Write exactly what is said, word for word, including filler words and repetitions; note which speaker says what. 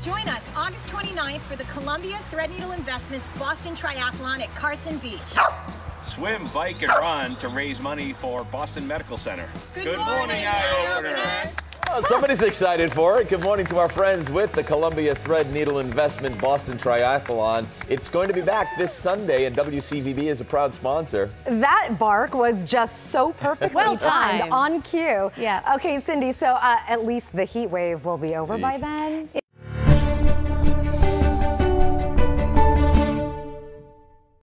Speaker 1: Join us August twenty-ninth for the Columbia Threadneedle Investments Boston Triathlon at Carson Beach.
Speaker 2: Swim, bike, and run to raise money for Boston Medical Center.
Speaker 1: Good,
Speaker 2: Good
Speaker 1: morning,
Speaker 2: morning, Eye Opener.
Speaker 3: Well, somebody's excited for it. Good morning to our friends with the Columbia Threadneedle Investment Boston Triathlon. It's going to be back this Sunday, and W C V B is a proud sponsor.
Speaker 4: That bark was just so perfectly
Speaker 5: Well
Speaker 4: timed,
Speaker 5: timed.
Speaker 4: on cue.
Speaker 5: Yeah.
Speaker 4: Okay, Cindy, so uh, at least the heat wave will be over by then?